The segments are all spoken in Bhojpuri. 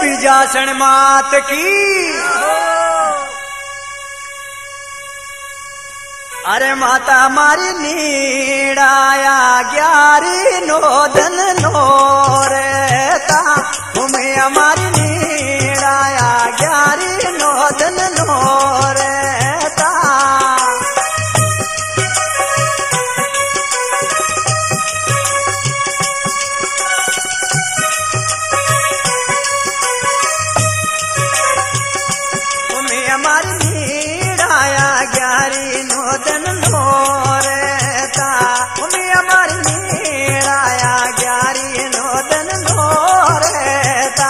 बीजासन मात की। अरे माता मारी नीड़ाया ग्यारी नोदन नोरेता तुम्हें हमारी नीड़ाया ग्यारी नोदन नोरेता। तुम्हें हमारी नीड़ाया ग्यारी नोदन नोरेता तुम्हें हमारी नीड़ाया ग्यारी नोदन नोरेता।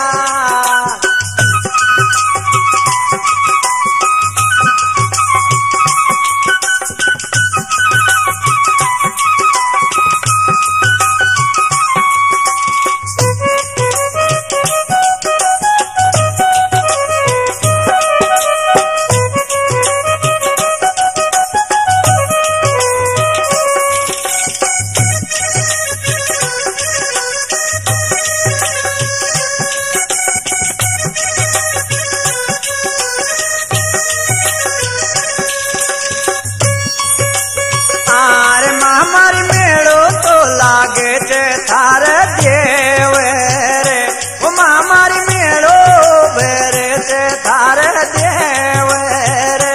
थार देव रे उमा मारी मेड़ो बेरे से थार देव रे।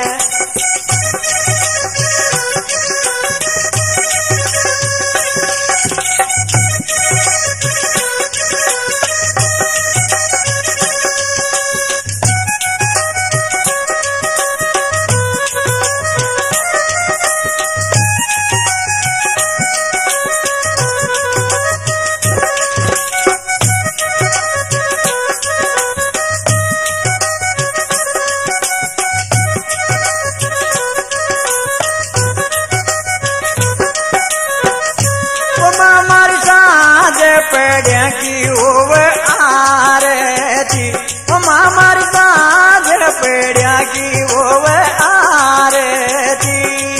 पेड़िया की ओव आरती उमा मारी साँझ पेड़िया की ओव आरती।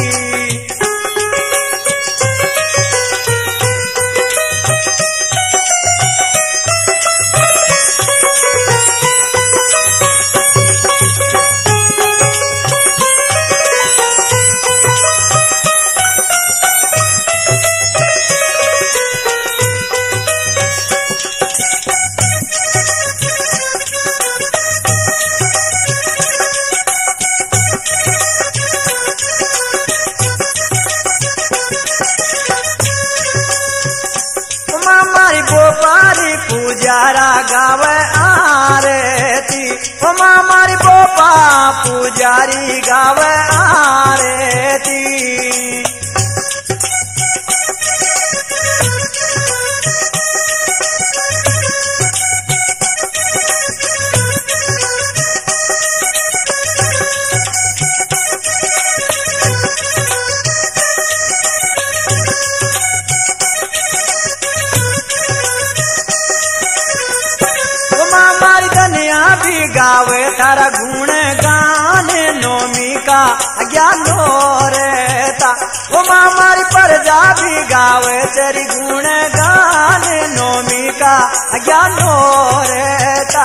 गोपारी पूजारा गावे आरती उमा मारी गोपा पुजारी गावे आरती। भी गावे तारा गुण गान नोमी का ज्ञानो रहता उमा मारी प्रजा भी गावे तेरी गुण गान नोमी का ज्ञानो रहता।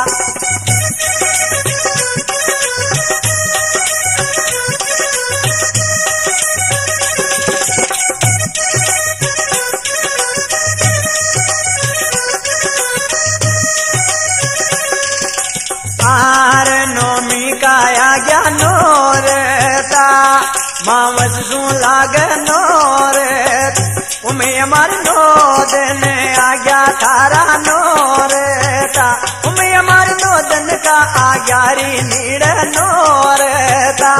आर नोमी का ज्ञानो रहता मावस सू लाग नोरेत उमें हमारी नो दिन आज्ञा थारा नो रहता उमें हमारी नो दिन का आज्ञारी नीड़ नो रहता।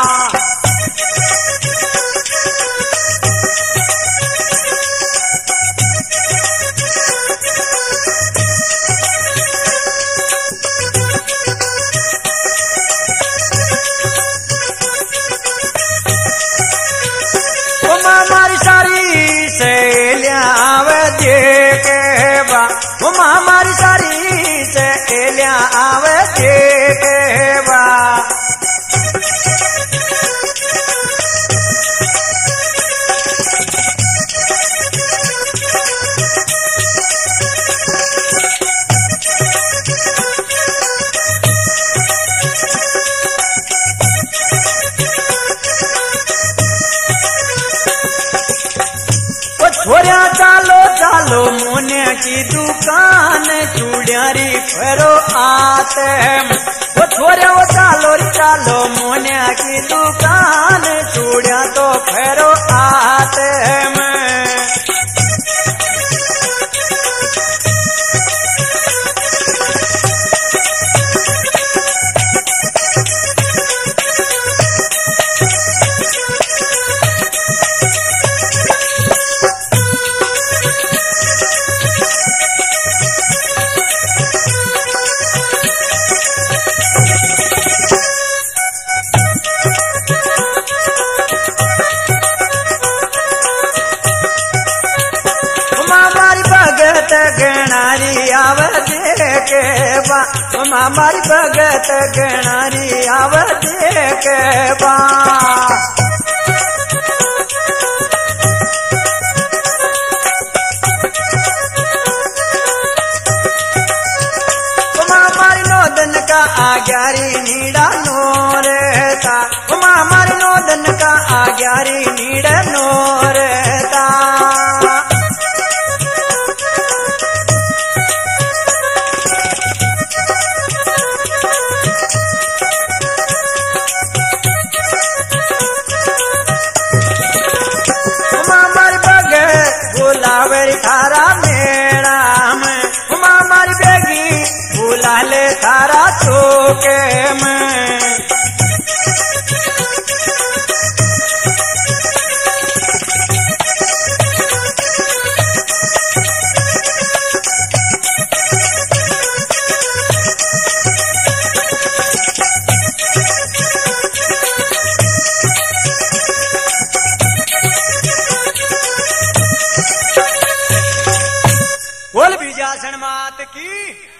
हमारी सारी सहेलियां देखे बा हमारी सारी सहेलियां देखे बा। फेरो आते वो छोरे वो चालो रे चालो मोनिया की दुकान चूड़िया तो फेरो आते गणारी आव देखे बा हमारी भगत गणारी आव देखे बा हमारी नोदन का आग्यारी नीड़ा नो रहता हमारी नोदन का आग्यारी नीड़ा नो रहता बुलावेरी थारा मेरा में हमारी बेगी बुला ले थारा चौके में बोल बीजासन मात की।